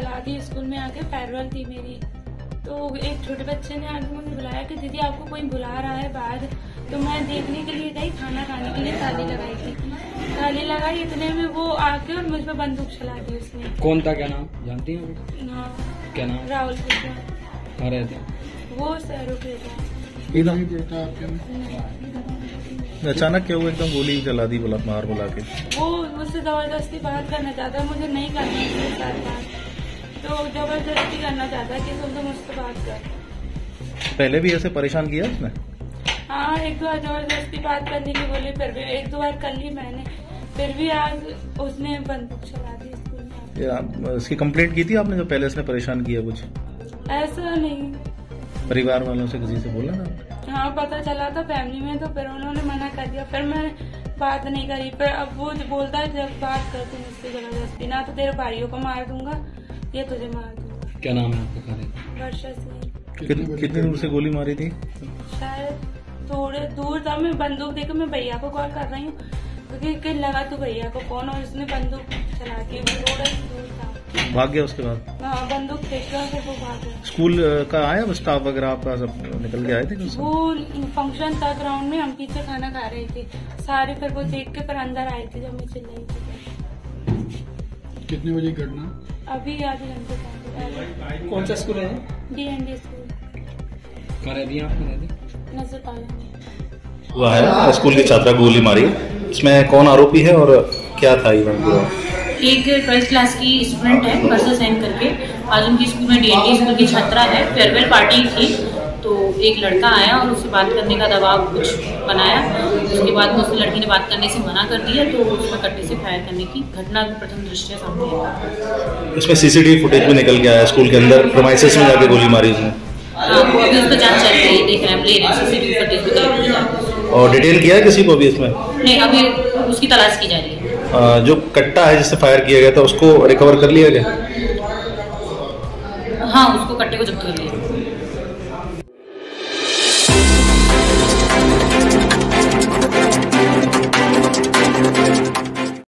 चला दी स्कूल में आके। फेयरवेल थी मेरी, तो एक छोटे बच्चे ने आके मुझे बुलाया कि दीदी आपको कोई बुला रहा है बाहर। तो मैं देखने के लिए गई, खाना खाने के लिए ताली लगाई थी। ताली लगाई, इतने में वो आके और मुझ पर बंदूक चला दी उसने। कौन था, क्या नाम जानती हैं? हाँ, क्या नाम? राहुल बेटा। कहाँ रहते? वो सैरू बेटा। अचानक क्या हुआ, एकदम गोली चला दी, मार बुला के? वो मुझसे जबरदस्ती बात करना चाहता, मुझे नहीं करना उसके साथ बात, तो जबरदस्ती करना चाहता कि तुम मुझसे बात कर। पहले भी ऐसे परेशान किया उसने? हाँ, एक दो बार जबरदस्ती बात करने की बोली, फिर भी एक दो बार कर ली मैंने, फिर भी आज उसने बंदूक चला दी स्कूल में। इसकी कंप्लेंट की थी आपने जो पहले इसने परेशान किया? कुछ ऐसा नहीं, परिवार वालों से किसी से बोला ना? हाँ, पता चला था फैमिली में, तो फिर उन्होंने मना कर दिया, फिर मैं बात नहीं करी। फिर अब वो बोलता है जब बात करती मुझसे जबरदस्ती, ना तो तेरे भाइयों को मार दूंगा या तुझे मार दूंगा। क्या नाम है आपका? वर्षा सिंह। कितनी दूर से गोली मारी थी? शायद थोड़े दूर था। मैं बंदूक देकर मैं भैया को कॉल कर रही हूँ, क्योंकि लगा तो भैया को फोन, और उसने बंदूक चला के थोड़ा दूर था। भाग गया उसके बाद? हाँ, बंदूक फेंक गया, फिर वो भाग गया। स्कूल का आया स्टाफ वगैरह आपका, सब निकल के आए थे? वो फंक्शन था ग्राउंड में, हम पीछे खाना खा रहे थे सारे, फिर वो देख के फिर अंदर आए थे जब मैं चिल्लाई थी। कितने बजे घटना? अभी आधे घंटे पहले। कौन सा स्कूल है? DND school. कहाँ रहती हैं आप? नजर पाला हुआ है स्कूल की छात्रा गोली मारी, इसमें कौन आरोपी है और क्या था इवेंट पूरा? एक 12th क्लास की स्टूडेंट है वर्षा सेन करके, आज उनकी स्कूल में DND स्कूल की छात्रा है, फेयरवेल पार्टी थी, तो एक लड़का आया और उससे बात करने का दबाव कुछ बनाया। उसके बाद में उस लड़की ने बात करने से मना कर दिया, तो उसमें कट्टे से फायर करने की घटना प्रथम दृष्टया सामने आई। इसमें CCTV फुटेज भी निकल के आया, स्कूल के अंदर प्रीमाइसेस में जाके गोली मारी उसने। हाँ, वो अभी उसका जांच चल रही है, देख रहे हैं, ले रहे हैं CCTV फुटेज भी। और डिटेल किया है किसी को भी इसमें? नहीं, अभी उसकी तलाश की जा रही है। जो कट्टा है जिससे फायर किया गया था उसको रिकवर कर लिया गया? हाँ, उसको कट्टे को जब्त कर लिया।